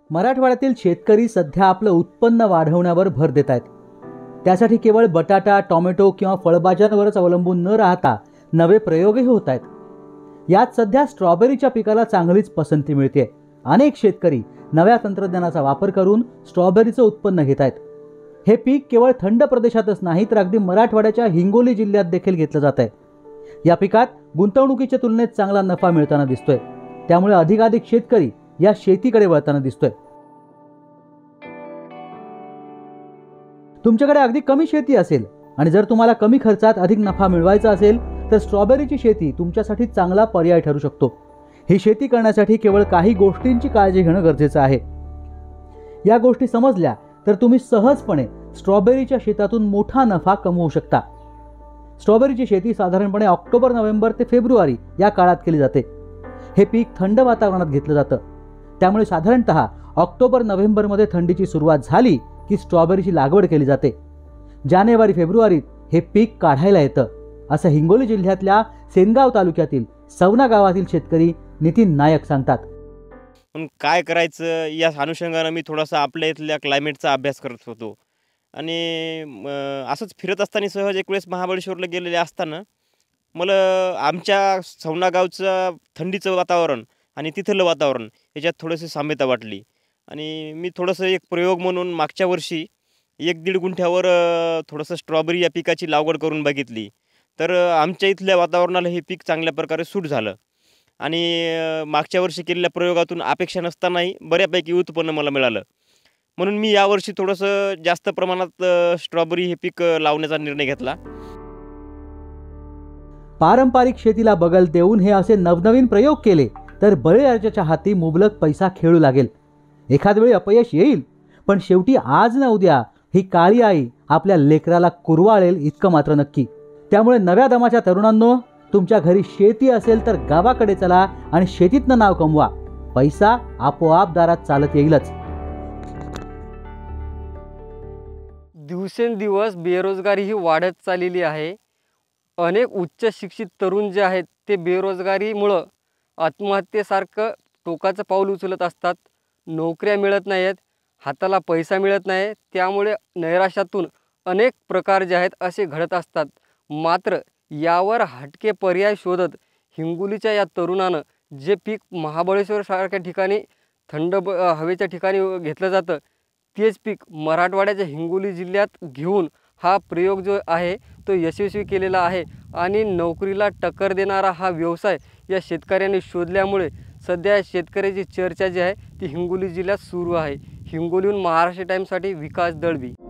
मराठवाड्यातील शेतकरी सध्या आपलं उत्पन्न वाढवण्यावर भर देत आहेत। त्यासाठी केवळ बटाटा, टोमॅटो किंवा फळभाज्यांवरच अवलंबून न राहता नवे प्रयोगही होत आहेत। यात सध्या स्ट्रॉबेरीच्या पिकाला चांगलीच पसंती मिळते। अनेक शेतकरी नव्या तंत्रज्ञानाचा वापर करून स्ट्रॉबेरीचं उत्पन्न घेत आहेत। हे पीक केवळ थंड प्रदेशातच नाही तर अगदी मराठवाड्याच्या हिंगोली जिल्ह्यात देखील घेतलं जात आहे। या पिकात गुंतवणुकीच्या तुलनेत चांगला नफा मिळताना दिसतोय, त्यामुळे अधिकाधिक शेतकरी या शेतीकडे वळताना दिसतोय। तुमच्याकडे अगदी कमी शेती असेल आणि जर तुम्हाला कमी खर्चात अधिक नफा मिळवायचा असेल तर स्ट्रॉबेरीची शेती तुमच्यासाठी चांगला पर्याय ठरू शकतो। ही शेती करण्यासाठी केवळ काही गोष्टींची काळजी घेणं गरजेचं आहे। या गोष्टी समजल्या तर तुम्ही सहजपणे स्ट्रॉबेरीच्या शेतातून मोठा नफा कमवू शकता। स्ट्रॉबेरीची शेती साधारणपणे ऑक्टोबर, नोव्हेंबर ते फेब्रुवारी या काळात केली जाते। हे पीक थंड वातावरणात घेतलं जातं, त्यामुळे साधारणतः ऑक्टोबर, नोव्हेंबरमध्ये थंडीची सुरुवात झाली की स्ट्रॉबेरीची लागवड केली जाते। जानेवारी, फेब्रुवारीत हे पीक काढायला येतं, असं हिंगोली जिल्ह्यातल्या सेनगाव तालुक्यातील सवना गावातील शेतकरी नितीन नायक सांगतात। पण काय करायचं या अनुषंगानं मी थोडासा आपल्या इथल्या क्लायमेटचा अभ्यास करत होतो आणि असंच फिरत असताना सहज एक वेळेस महाबळेश्वरला गेलेले असताना मला आमच्या सवना गावचं थंडीचं वातावरण आणि तिथलं वातावरण याच्यात थोडीशी साम्यता वाटली आणि मी थोडंसं एक प्रयोग म्हणून मागच्या वर्षी 1-1.5 गुंठ्यावर थोडंसं स्ट्रॉबेरी या पिकाची लागवड करून बघितली। तर आमच्या इथल्या वातावरणाला हे पीक चांगल्या प्रकारे सूट झालं आणि मागच्या वर्षी केलेल्या प्रयोगातून अपेक्षा नसतानाही बऱ्यापैकी उत्पन्न मला मिळालं। म्हणून मी यावर्षी थोडंसं जास्त प्रमाणात स्ट्रॉबेरी हे पीक लावण्याचा निर्णय घेतला। पारंपरिक शेतीला बगल देऊन हे असे नवनवीन प्रयोग केले तर बळीराजाच्या हाती मुबलक पैसा खेळू लागेल। एखाद वेळी अपयश येईल, पण शेवटी आज ना उद्या ही काळी आई आपल्या लेकराला कुरवाळेल इतकं मात्र नक्की। त्यामुळे नव्या दमाच्या तरुणांनो, तुमच्या घरी शेती असेल तर गावाकडे चला आणि शेतीतनं नाव कमवा। पैसा आपोआप दारात चालत येईलच। दिवसेंदिवस बेरोजगारी ही वाढत चाललेली आहे। अनेक उच्च शिक्षित तरुण जे आहेत ते बेरोजगारीमुळं आत्महत्येसारखं टोकाचं पाऊल उचलत असतात। नोकऱ्या मिळत नाहीत, हाताला पैसा मिळत नाही, त्यामुळे नैराश्यातून अनेक प्रकार जे आहेत असे घडत असतात। मात्र यावर हटके पर्याय शोधत हिंगोलीच्या या तरुणानं जे पीक महाबळेश्वरसारख्या ठिकाणी थंड हवेच्या ठिकाणी घेतलं जातं तेच पीक मराठवाड्याच्या हिंगोली जिल्ह्यात घेऊन हा प्रयोग जो आहे तो यशस्वी केलेला आहे आणि नोकरीला टक्कर देणारा हा व्यवसाय या शेतकऱ्यांनी शोधल्यामुळे सध्या शेतकऱ्याची चर्चा जी आहे ती हिंगोली जिल्ह्यात सुरू आहे। हिंगोलीहून महाराष्ट्र टाइम्ससाठी विकास दळवी।